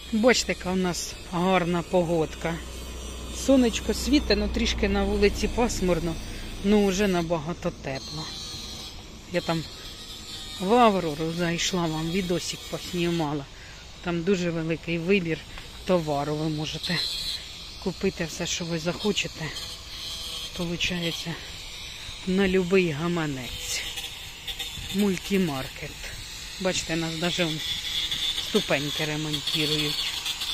Бачите, яка у нас гарна погодка. Сонечко світить, ну трішки на вулиці пасмурно, ну вже набагато тепло. Я там в Аврору зайшла, вам відосик поснімала. Там дуже великий вибір товару. Ви можете купити все, що ви захочете. Получається, на будь-який гаманець. Мультимаркет. Бачите, нас навіть ступеньки ремонтують.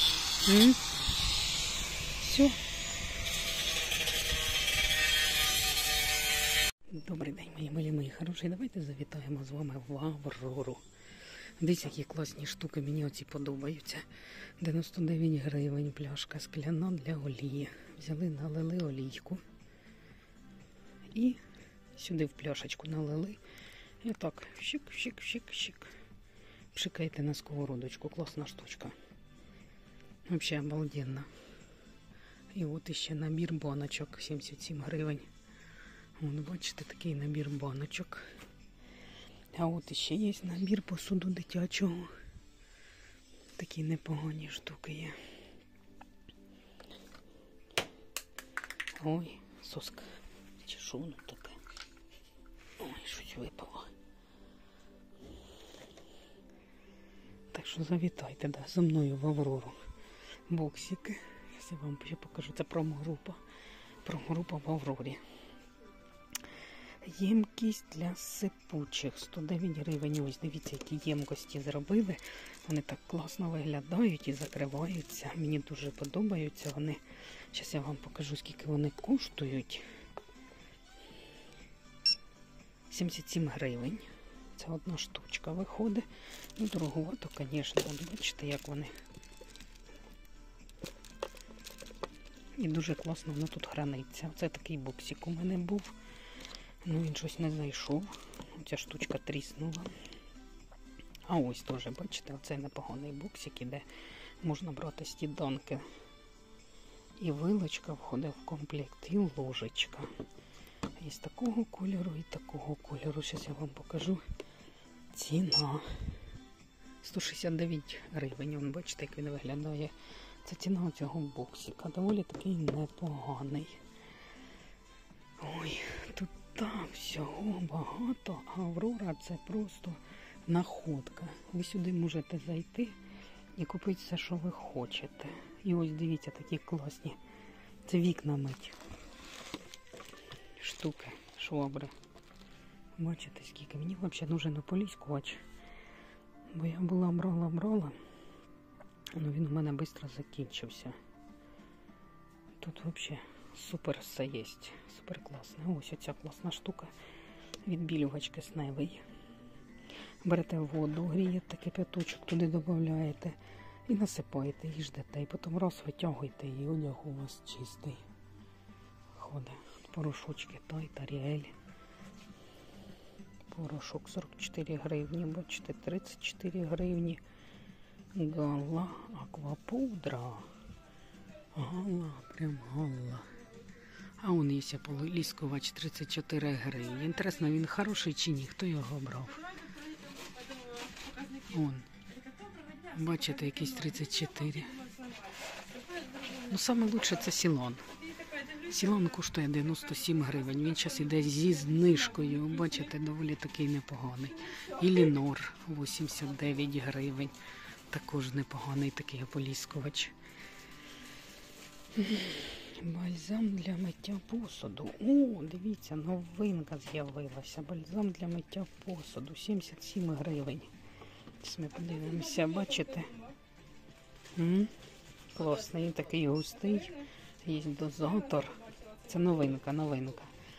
Все. Добрий день, мої милі, мої хороші. Давайте завітаємо з вами в Аврору. Дивіться, які класні штуки, мені оці подобаються. 99 гривень пляшка скляна для олії. Взяли, налили олійку. І сюди в пляшечку налили. І так, щик-щик-щик-щик. Пшикайте на сковородочку. Класна штучка. Взагалі обалденно. І от іще набір баночок. 77 гривень. Вон, бачите, такий набір баночок. А от іще є набір посуду дитячого. Такі непогані штуки є. Ой, соска. Чи що воно таке? Ой, щось випало. Так що завітайте, да, зі мною в Аврору. Боксики. Я вам ще покажу. Це промогрупа. Промогрупа в Аврорі. Ємкість для сипучих. 109 гривень. Ось дивіться, які ємкості зробили. Вони так класно виглядають і закриваються. Мені дуже подобаються вони. Зараз я вам покажу, скільки вони коштують. 77 гривень. Це одна штучка виходить. Ну, дороговато, звісно. Бачите, як вони. І дуже класно воно тут храниться. Оце такий боксик у мене був. Ну, він щось не зайшов. Ця штучка тріснула. А ось теж, бачите, оцей непоганий боксик, де можна брати стідонки. І вилочка входить в комплект, і ложечка. І з такого кольору, і такого кольору. Зараз я вам покажу. Ціна. 169 гривень. Вон, бачите, як він виглядає. Це ціна цього боксика. Доволі такий непоганий. Ой, тут там всього багато. Аврора – це просто находка. Ви сюди можете зайти і купити все, що ви хочете. І ось дивіться, такі класні. Це вікна мить. Штуки, швабри. Бачите, скільки. Мені взагалі нужен ополіскувач. Бо я була брала. Ну, він у мене швидко закінчився. Тут взагалі супер все є. Супер класно. Ось оця класна штука. Відбілювач кисневий. Берете воду, грієте, кипяточок туди додаєте. І насипаєте, і ждете. І потім раз витягуєте, і одяг у вас чистий. Ходить. Порошочки Тайд, Аріель. Порошок 44 гривні. Бачите, 34 гривні. Гала, аквапудра. Гала, прям гала. А он є ополіскувач 34 гривні. Інтересно, він хороший чи ні? Хто його брав? Он. Бачите, якийсь 34. Ну, саме лучше це Сілон. Сілон коштує 97 гривень. Він зараз йде зі знижкою. Бачите, доволі такий непоганий. І Лінор 89 гривень. Також непоганий такий ополіскувач. Бальзам для миття посуду. О, дивіться, новинка з'явилася. Бальзам для миття посуду. 77 гривень. Зараз ми подивимося, бачите? Класний, такий густий. Є дозатор. Це новинка.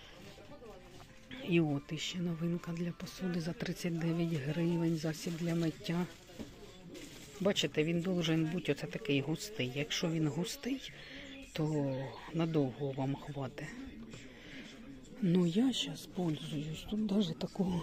І от іще новинка для посуди за 39 гривень. Засіб для миття. Бачите, він должен бути оце такий густий. Якщо він густий, то надовго вам хватить. Ну, я зараз пользуюсь. Тут навіть такого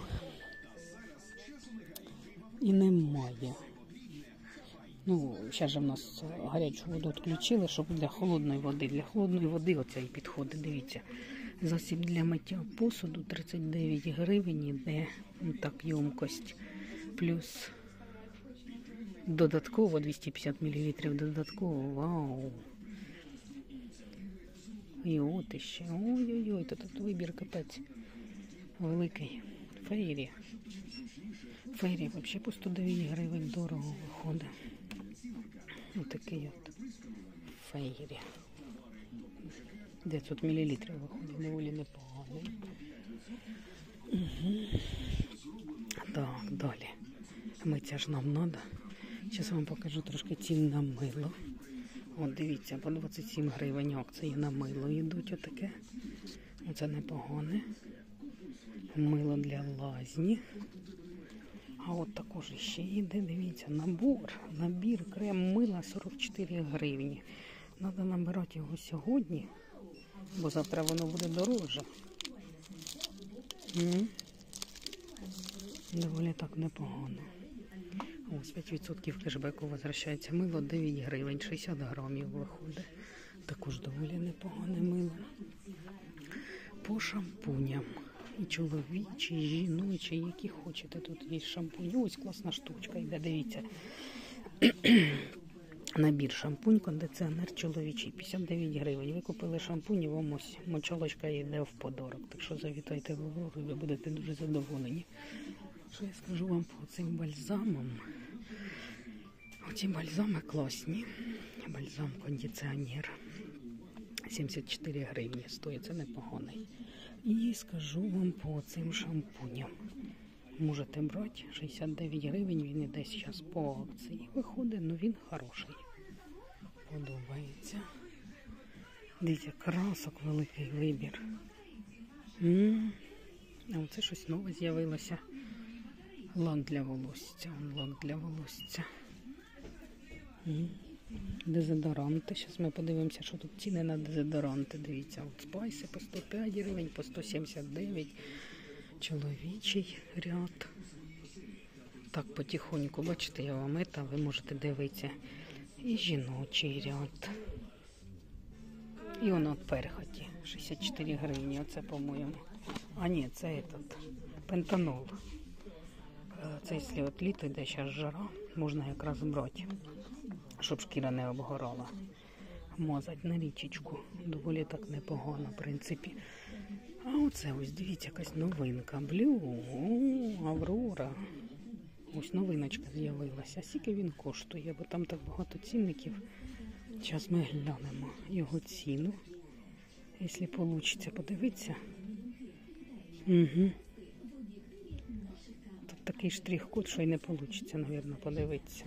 і немає. Ну, зараз же в нас гарячу воду відключили, щоб для холодної води. Для холодної води оце і підходить, дивіться. Засіб для миття посуду 39 гривень, іде так ємкость. Плюс Додатково 250 мл додатково. Вау. І от іще. Ой-ой-ой, тут вибір капець великий. Фейрі. Фейрі взагалі по 109 гривень дорого виходить. Ось такий от Фейрі. 900 мл виходить, доволі непоганий. Угу. Так, далі. Митися ж нам треба. Зараз вам покажу трошки цін на мило. От дивіться, по 27 гривень акції на мило йдуть отаке. Оце непогане. Мило для лазні. А от також ще йде, дивіться, набір крем мила 44 гривні. Треба набирати його сьогодні, бо завтра воно буде дорожче. Доволі так непогано. Ось 5% кешбеку возвращається. Мило 9 гривень, 60 грамів виходить. Також доволі непогане мило. По шампуням. І чоловічі, і жіночі, які хочете. Тут є шампунь. Ось класна штучка йде, дивіться. Набір шампунь, кондиціонер чоловічий, 59 гривень. Ви купили шампунь, і вам ось мочалочка йде в подарок. Так що завітайте в Аврору, і ви будете дуже задоволені. Що я скажу вам по цим бальзамам? Оці бальзами класні. Бальзам-кондиціонер. 74 гривні стоїть, це непоганий. І скажу вам по цим шампуням. Можете брати, 69 гривень, він іде зараз по акції. Виходить, але він хороший. Подобається. Дивіться, красок великий вибір. А оце щось нове з'явилося. Лак для волосся. Лак для волосся. Дезодоранти. Зараз ми подивимося, що тут ціни на дезодоранти. Дивіться, от спайси по 105 гривень, по 179. Чоловічий ряд. Так, потихоньку, бачите, я вам ви можете дивитися. І жіночий ряд. І воно от перхоті. 64 гривні, оце, по-моєму. А ні, це этот, пентанол. Це, якщо от літо йде зараз жара, можна якраз брати, щоб шкіра не обгорала. Мазать на річечку. Доволі так непогано, в принципі. А оце ось, дивіться, якась новинка. Аврора. Ось новиночка з'явилася. Скільки він коштує, бо там так багато цінників. Зараз ми глянемо його ціну. Якщо вийде подивитися. Угу. Тут такий штрих-код, що й не вийде, мабуть, подивитися.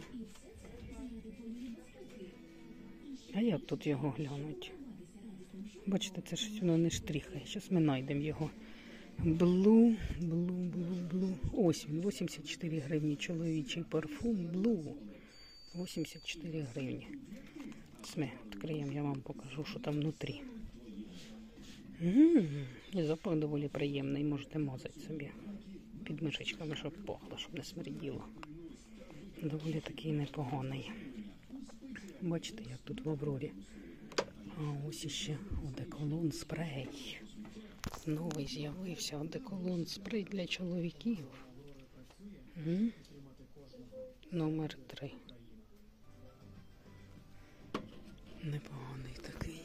А як тут його глянуть? Бачите, це щось воно не штрихає. Зараз ми знайдемо його. Blue. Ось він, 84 гривні. Чоловічий парфум Blue. 84 гривні. Ми відкриємо, я вам покажу, що там внутрі. І запах доволі приємний. Можете мазати собі під мишечками, щоб пахло, щоб не смерділо. Доволі такий непоганий. Бачите, як тут в Аврорі. А ось іще одеколон спрей. Новий з'явився одеколон спрей для чоловіків. Номер 3. Непоганий такий.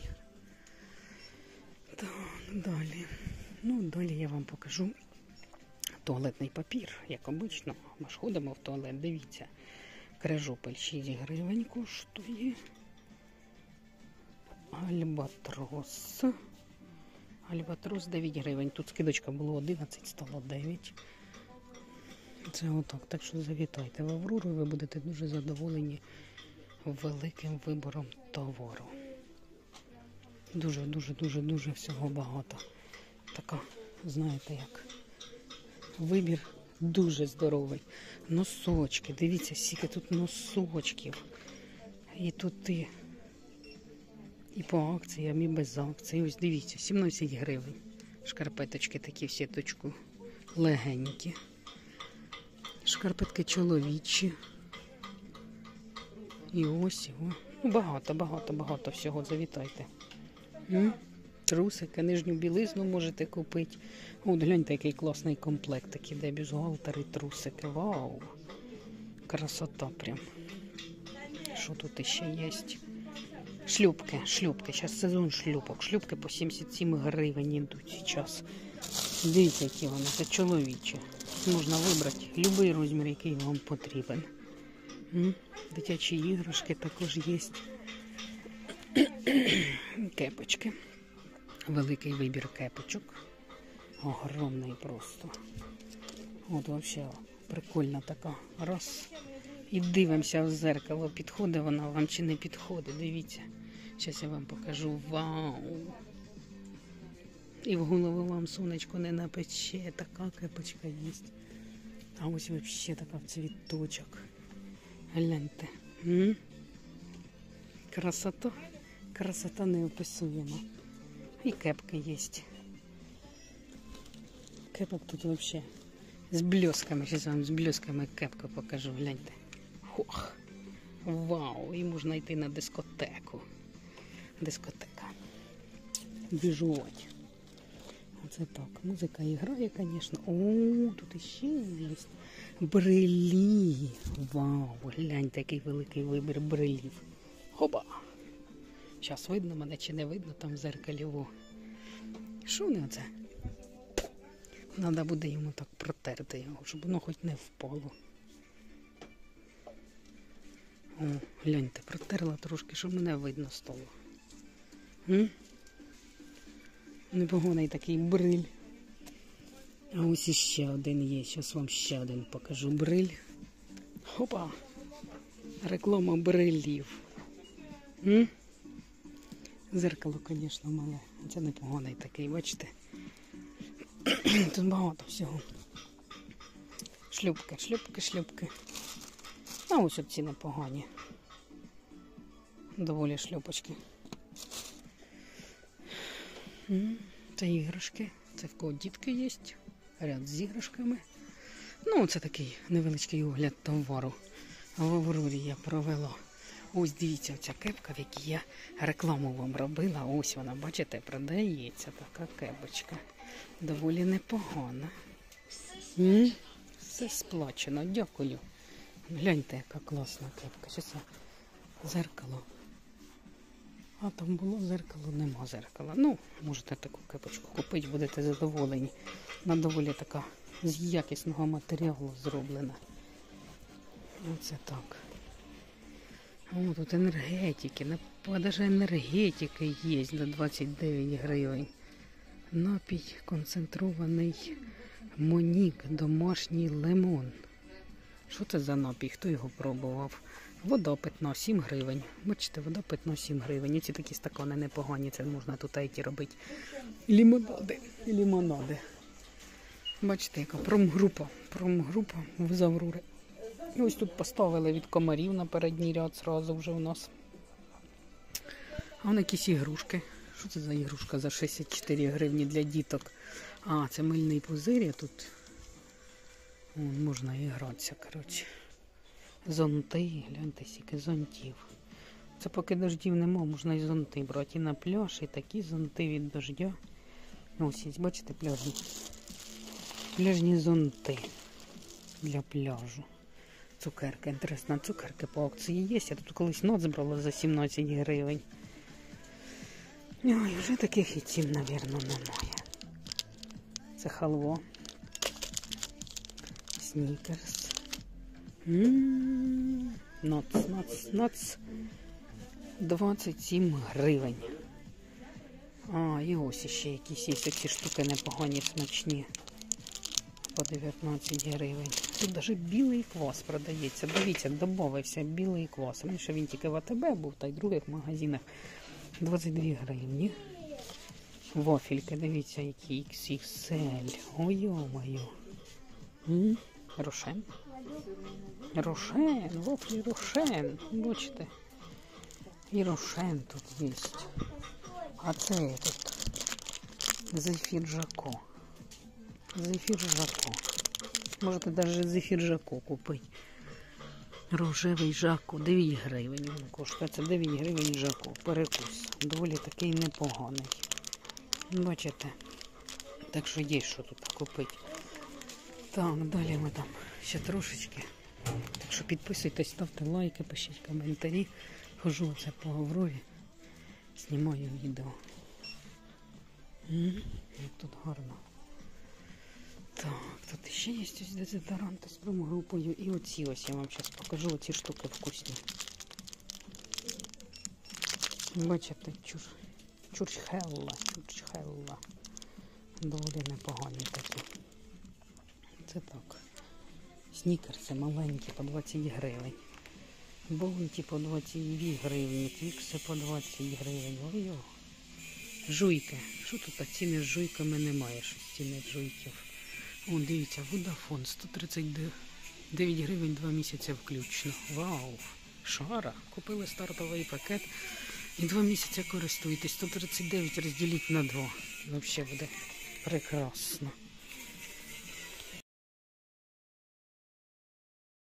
Так, далі. Ну, далі я вам покажу туалетний папір, як обично. Ми ж ходимо в туалет, дивіться. Крижопель 6 гривень коштує. Альбатрос. Альбатрос 9 гривень. Тут скидочка було 11, стало 9. Це отак. Так що завітайте в Аврору, ви будете дуже задоволені великим вибором товару. Дуже всього багато. Така, знаєте як, вибір дуже здоровий. Носочки, дивіться, скільки тут носочків. І тут і по акціям, і без акцій. Ось дивіться, 17 гривень. Шкарпеточки такі в сіточку легенькі. Шкарпетки чоловічі. І ось його. Багато всього. Завітайте. Трусики, нижню білизну можете купити. От гляньте, який класний комплект. Такий, де бюстгальтер і трусики. Вау! Красота прям. Що тут іще є? Шлюпки. Зараз сезон шлюпок. Шлюпки по 77 гривень йдуть зараз. Дивіться, які вони, це чоловічі. Можна вибрати будь-який розмір, який вам потрібен. Дитячі іграшки також є. Кепочки. Великий вибір кепочок. Огромний просто. От взагалі прикольна така. Раз. І дивимося в зеркало, підходить вона вам чи не підходить. Дивіться. Зараз я вам покажу. Вау! І в голову вам сонечко не напече. Така кепочка є. А ось взагалі така в цвіточок. Гляньте. Красота. Красота неописуєма. І кепки є. Кепок тут взагалі з блесками. Зараз вам з блесками кепку покажу. Гляньте. Ох. Вау. І можна йти на дискотеку. Дискотека. Біжувати. Оце так. Музика грає, звісно. О, тут іще є. Брелі. Вау. Гляньте, який великий вибір брелів. Хоба. Зараз видно мене чи не видно там в зеркалі. О. Що не оце? Треба буде йому так протерти його, щоб воно хоч не впало. О, гляньте, протерла трошки, щоб мене видно стало. Непоганий такий бриль. А ось іще один є. Зараз вам ще один покажу бриль. Хопа! Реклама брилів. Зеркало, звісно, мале. Це непоганий такий, бачите? Тут багато всього. Шлюпки. А ось оці непогані. Доволі шлюпочки. Це іграшки. Це в кого дітки є. Ряд з іграшками. Ну, це такий невеличкий огляд товару. В Аврорі я провела. Ось дивіться, оця кепка, в якій я рекламу вам робила. Ось вона, бачите, продається така кепочка. Доволі непогана. Все сплачено, дякую. Гляньте, яка класна кепка. Зараз я зеркало. А там було зеркало, нема зеркала. Ну, можете таку кепочку купити, будете задоволені. Вона доволі така з якісного матеріалу зроблена. Оце так. О, тут енергетики, навіть енергетики є за 29 гривень. Напій концентрований Монік, домашній лимон. Що це за напій? Хто його пробував? Вода питна, 7 гривень. Бачите, вода питна, 7 гривень. Ці такі стакани непогані, це можна тут айті робити. Лімонади. Бачите, яка промгрупа з Аврори. І ось тут поставили від комарів на передній ряд зразу вже у нас. А вон якісь ігрушки. Що це за ігрушка за 64 гривні для діток? А, це мильний пузир, тут можна і гратися, коротше. Зонти, гляньте, скільки зонтів. Це поки дождів нема, можна і зонти брати. І на пляж, і такі зонти від дождя. Ось є, бачите, пляжні. Пляжні зонти для пляжу. Цукерки, інтересно, цукерки по акції є. Я тут колись нот збрала за 17 гривень. Ой, вже таких і цін, мабуть, немає. Це халво. Снікерс. Нац. 27 гривень. А, і ось ще якісь є такі штуки непогані, смачні. По 19 гривень. Тут навіть білий квас продається. Дивіться, додався білий квас. Раніше він тільки в АТБ був, та й в других магазинах. 22 гривні. Вафельки, дивіться, які XXL. Ой-ой-ой. Рошен. Вафлі Рошен. Бачите? І Рошен тут є. А це тут Зефір Жако. Можете навіть Зефір Жако купити. Рожевий Жако. 9 гривень. Він коштує. Це 9 гривень Жако. Перекус. Доволі такий непоганий. Бачите? Так що є що тут купити. Так, далі ми там ще трошечки Так що підписуйтесь, ставте лайки, пишіть коментарі. Хожу все по Аврорі, знімаю відео. Як тут гарно. Так, тут ще є ось дезодоранти з промгрупою. І оці ось я вам зараз покажу, оці штуки вкусні. Бачите, чурчхелла. Доволі непогані такі. Це так. Снікерси маленькі по 20 гривень. Бонті по 22 гривні, твікси по 20 гривень. Ой-ой. Жуйки. Що тут ціни з жуйками немає, щось ціни жуйків. О, дивіться, Водафон 139 гривень 2 місяці включно. Вау! Шара! Купили стартовий пакет і 2 місяці користуєтесь. 139 розділіть на 2. Взагалі буде прекрасно.